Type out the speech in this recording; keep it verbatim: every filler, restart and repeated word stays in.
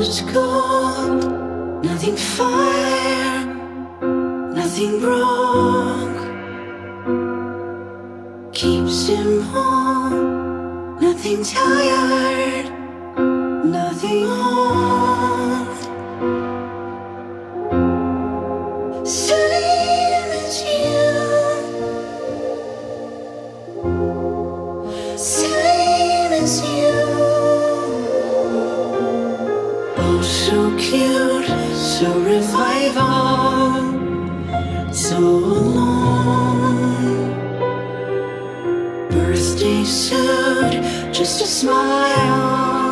it's gold, nothing fire, nothing wrong. Keeps him home, nothing tired, nothing old. Same as you, same as you. Oh, so cute, so revival, so alone. Birthday suit, just a smile.